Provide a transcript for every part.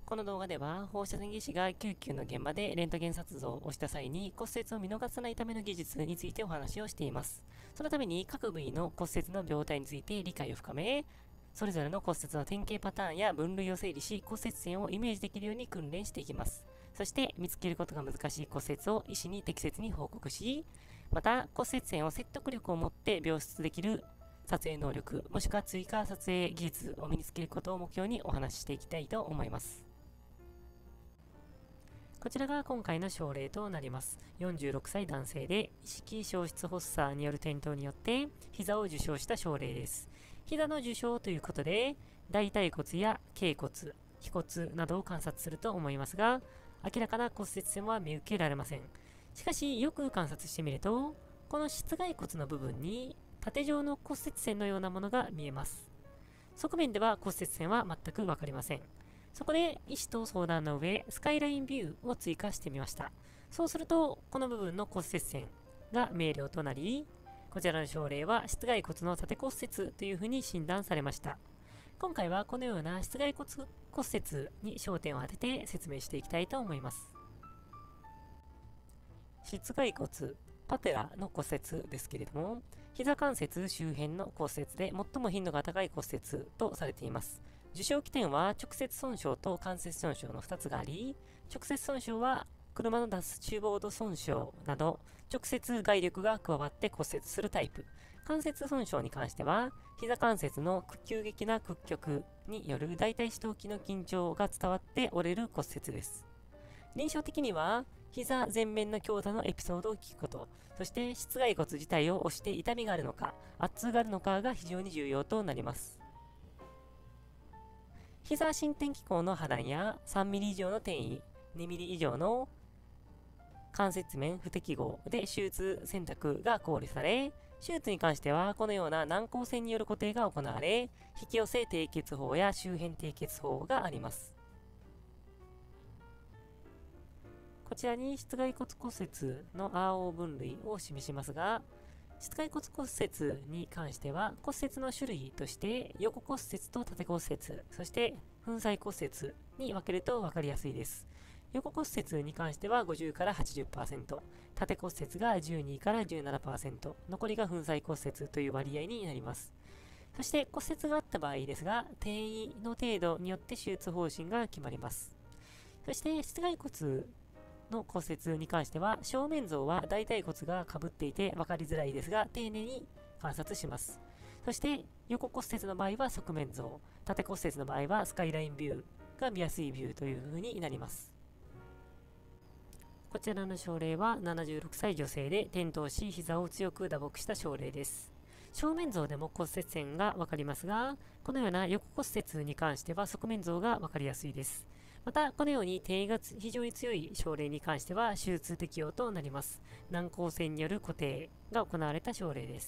この動画では放射線技師が救急の現場でレントゲン撮像をした際に骨折を見逃さないための技術についてお話をしています。そのために各部位の骨折の病態について理解を深め、それぞれの骨折の典型パターンや分類を整理し、骨折線をイメージできるように訓練していきます。そして見つけることが難しい骨折を医師に適切に報告し、また骨折線を説得力を持って描出できる撮影能力、もしくは追加撮影技術を身につけることを目標にお話ししていきたいと思います。こちらが今回の症例となります。46歳男性で意識消失発作による転倒によって膝を受傷した症例です。膝の受傷ということで大腿骨や脛骨、腓骨などを観察すると思いますが、明らかな骨折線は見受けられません。しかしよく観察してみると、この膝蓋骨の部分に縦状の骨折線のようなものが見えます。側面では骨折線は全くわかりません。そこで医師と相談の上、スカイラインビューを追加してみました。そうすると、この部分の骨折線が明瞭となり、こちらの症例は膝蓋骨の縦骨折というふうに診断されました。今回はこのような膝蓋骨骨折に焦点を当てて説明していきたいと思います。膝蓋骨、パテラの骨折ですけれども、膝関節周辺の骨折で最も頻度が高い骨折とされています。受傷起点は直接損傷と間接損傷の2つがあり、直接損傷は車のダスチューボード損傷など直接外力が加わって骨折するタイプ。関節損傷に関しては、膝関節の急激な屈曲による大腿四頭筋の緊張が伝わって折れる骨折です。臨床的には、膝前面の強打のエピソードを聞くこと、そして膝蓋骨自体を押して痛みがあるのか、圧痛があるのかが非常に重要となります。膝伸展機構の破断や3ミリ以上の転移、2ミリ以上の関節面不適合で手術選択が考慮され、手術に関してはこのような軟膏線による固定が行われ、引き寄せ低血法や周辺低血法があります。こちらに膝蓋骨骨折の RO 分類を示しますが、膝蓋骨骨折に関しては骨折の種類として横骨折と縦骨折、そして粉砕骨折に分けると分かりやすいです。横骨折に関しては50から 80%、縦骨折が12から 17%、残りが粉砕骨折という割合になります。そして骨折があった場合ですが、転移の程度によって手術方針が決まります。そして膝蓋骨の骨折に関しては、正面像は大腿骨が被っていて分かりづらいですが、丁寧に観察します。そして、横骨折の場合は側面像、縦骨折の場合はスカイラインビューが見やすいビューという風になります。こちらの症例は76歳女性で転倒し膝を強く打撲した症例です。正面像でも骨折線が分かりますが、このような横骨折に関しては側面像が分かりやすいです。また、このように転移が非常に強い症例に関しては手術適用となります。軟膏線による固定が行われた症例です。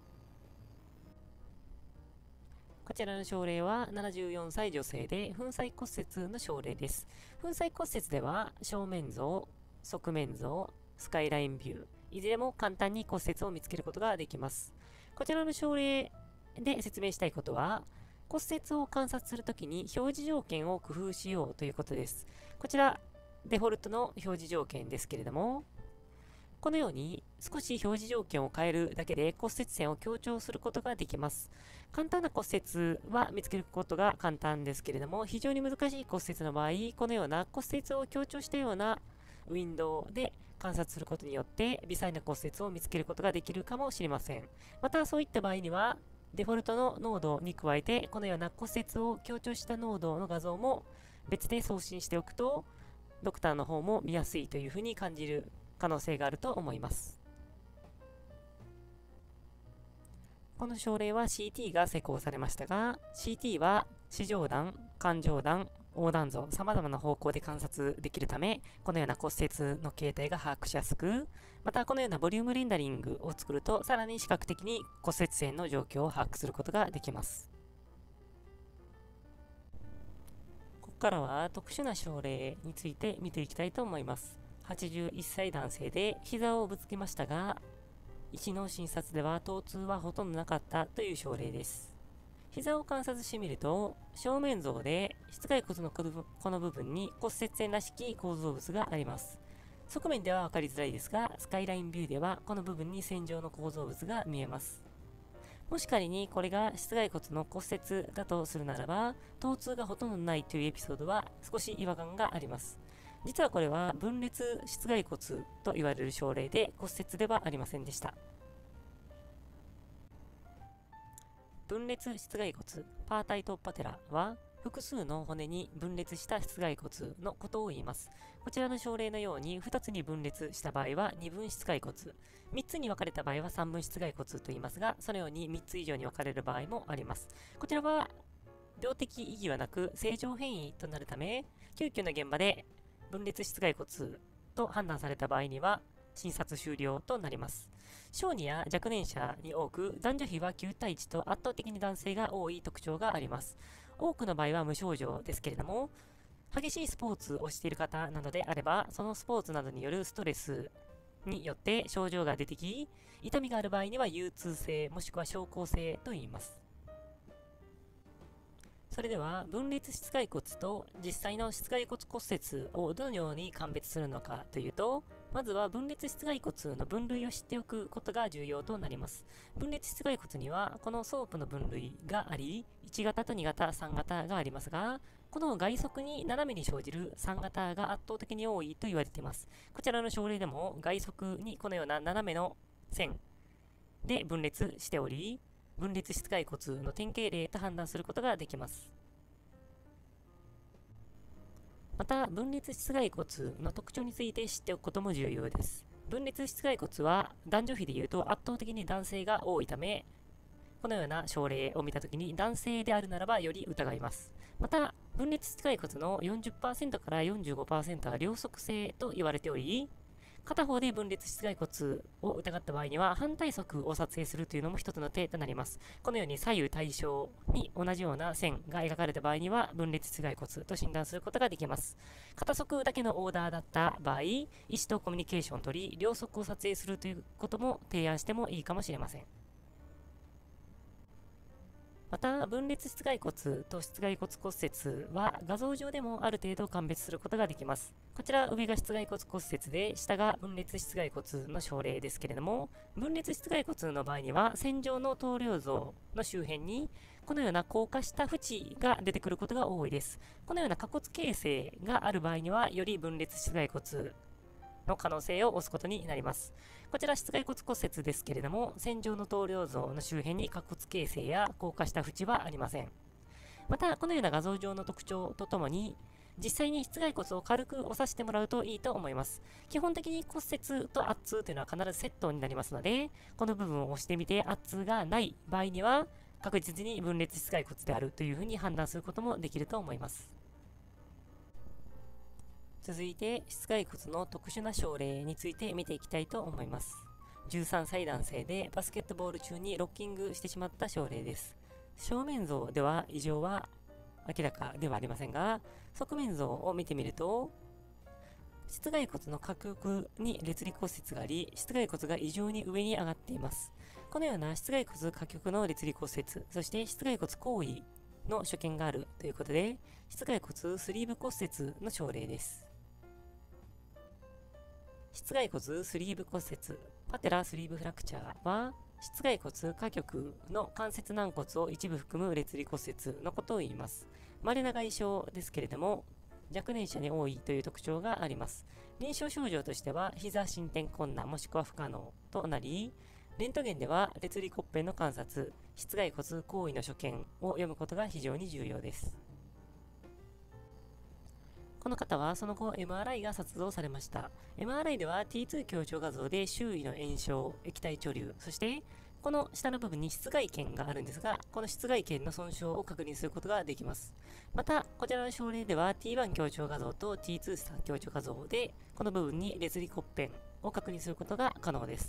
こちらの症例は74歳女性で粉砕骨折の症例です。粉砕骨折では正面像、側面像、スカイラインビュー、いずれも簡単に骨折を見つけることができます。こちらの症例で説明したいことは、骨折を観察するときに表示条件を工夫しようということです。こちら、デフォルトの表示条件ですけれども、このように少し表示条件を変えるだけで骨折線を強調することができます。簡単な骨折は見つけることが簡単ですけれども、非常に難しい骨折の場合、このような骨折を強調したようなウィンドウで観察することによって微細な骨折を見つけることができるかもしれません。またそういった場合には、デフォルトの濃度に加えて、このような骨折を強調した濃度の画像も別で送信しておくと、ドクターの方も見やすいというふうに感じる可能性があると思います。この症例は CT が施行されましたが、CT は視上段、環状段、横断像、様々な方向で観察できるため、このような骨折の形態が把握しやすく、またこのようなボリュームレンダリングを作ると、さらに視覚的に骨折線の状況を把握することができます。ここからは特殊な症例について見ていきたいと思います。81歳男性で膝をぶつけましたが、医師の診察では疼痛はほとんどなかったという症例です。膝を観察してみると、正面像で室外骨のこの部分に骨折線らしき構造物があります。側面では分かりづらいですが、スカイラインビューではこの部分に線状の構造物が見えます。もし仮にこれが室外骨の骨折だとするならば、疼痛がほとんどないというエピソードは少し違和感があります。実はこれは分裂室外骨と言われる症例で骨折ではありませんでした。分裂室外骨、パータイトパテラは、複数の骨に分裂した室外骨のことを言います。こちらの症例のように2つに分裂した場合は2分室外骨、3つに分かれた場合は3分室外骨と言いますが、そのように3つ以上に分かれる場合もあります。こちらは病的意義はなく正常変異となるため、救急の現場で分裂室外骨と判断された場合には診察終了となります。小児や若年者に多く、男女比は9対1と圧倒的に男性が多い特徴があります。多くの場合は無症状ですけれども、激しいスポーツをしている方などであれば、そのスポーツなどによるストレスによって症状が出てき、痛みがある場合には憂鬱性もしくは症候性と言います。それでは分裂室外骨と実際の室外骨骨折をどのように鑑別するのかというと、まずは分裂室外骨の分類を知っておくことが重要となります。分裂室外骨にはこのソープの分類があり、1型と2型、3型がありますが、この外側に斜めに生じる3型が圧倒的に多いと言われています。こちらの症例でも外側にこのような斜めの線で分裂しており、分裂室外骨の典型例と判断することができます。また、分裂室外骨の特徴について知っておくことも重要です。分裂室外骨は男女比でいうと圧倒的に男性が多いため、このような症例を見たときに男性であるならばより疑います。また、分裂室外骨の 40% から 45% は両側性と言われており、片方で分裂室外骨を疑った場合には反対側を撮影するというのも一つの手となります。このように左右対称に同じような線が描かれた場合には分裂室外骨と診断することができます。片側だけのオーダーだった場合、医師とコミュニケーションを取り、両側を撮影するということも提案してもいいかもしれません。また、分裂室外骨と室外骨骨折は画像上でもある程度鑑別することができます。こちら上が室外骨骨折で、下が分裂室外骨の症例ですけれども、分裂室外骨の場合には線状の頭梁像の周辺にこのような硬化した縁が出てくることが多いです。このような下骨形成がある場合には、より分裂室外骨の可能性を押すことになります。こちら室外骨骨折ですけれども、線状の頭梁像の周辺に下骨形成や硬化した縁はありません。また、このような画像上の特徴とともに、実際に室外骨を軽く押させてもらうといいと思います。基本的に骨折と圧痛というのは必ずセットになりますので、この部分を押してみて圧痛がない場合には、確実に分裂室外骨であるというふうに判断することもできると思います。続いて、室外骨の特殊な症例について見ていきたいと思います。13歳男性でバスケットボール中にロッキングしてしまった症例です。正面像では異常は明らかではありませんが、側面像を見てみると、室外骨の下翼に裂離骨折があり、室外骨が異常に上に上がっています。このような室外骨下翼の裂離骨折、そして室外骨後位の所見があるということで、室外骨スリーブ骨折の症例です。室外骨スリーブ骨折、パテラスリーブフラクチャーは、室外骨下翼の関節軟骨を一部含む裂離骨折のことを言います。稀な外傷ですけれども、若年者に多いという特徴があります。臨床症状としては、膝進展困難もしくは不可能となり、レントゲンでは裂離骨片の観察、室外骨後位の所見を読むことが非常に重要です。この方はその後 MRI が撮影されました。MRI では T2 強調画像で周囲の炎症、液体貯留、そしてこの下の部分に室外腱があるんですが、この室外腱の損傷を確認することができます。また、こちらの症例では T1 強調画像と T2 強調画像で、この部分に裂離骨片を確認することが可能です。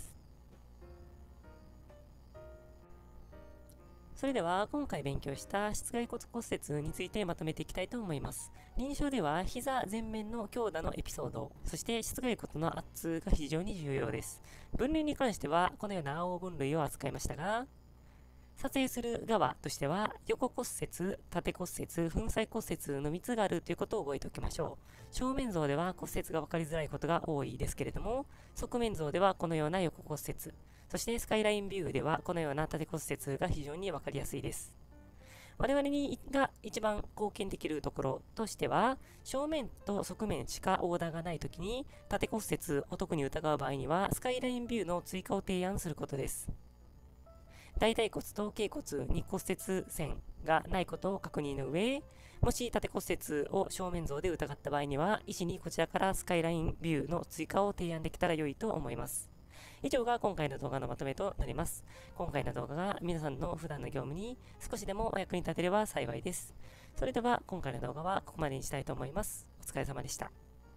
それでは今回勉強した室外骨骨折についてまとめていきたいと思います。臨床では膝前面の強打のエピソード、そして室外骨の圧痛が非常に重要です。分類に関してはこのような青分類を扱いましたが、 撮影する側としては、横骨折、縦骨折、粉砕骨折の3つがあるということを覚えておきましょう。正面像では骨折が分かりづらいことが多いですけれども、側面像ではこのような横骨折、そしてスカイラインビューではこのような縦骨折が非常に分かりやすいです。我々が一番貢献できるところとしては、正面と側面しかオーダーがないときに、縦骨折を特に疑う場合には、スカイラインビューの追加を提案することです。大腿骨と脛骨に骨折線がないことを確認の上、もし縦骨折を正面像で疑った場合には、医師にこちらからスカイラインビューの追加を提案できたら良いと思います。以上が今回の動画のまとめとなります。今回の動画が皆さんの普段の業務に少しでもお役に立てれば幸いです。それでは今回の動画はここまでにしたいと思います。お疲れ様でした。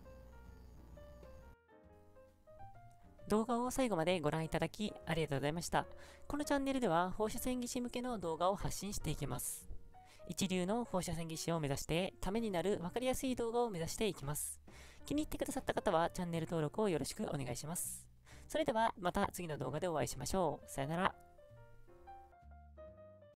動画を最後までご覧いただきありがとうございました。このチャンネルでは放射線技師向けの動画を発信していきます。一流の放射線技師を目指してためになる分かりやすい動画を目指していきます。気に入ってくださった方はチャンネル登録をよろしくお願いします。それではまた次の動画でお会いしましょう。さよなら。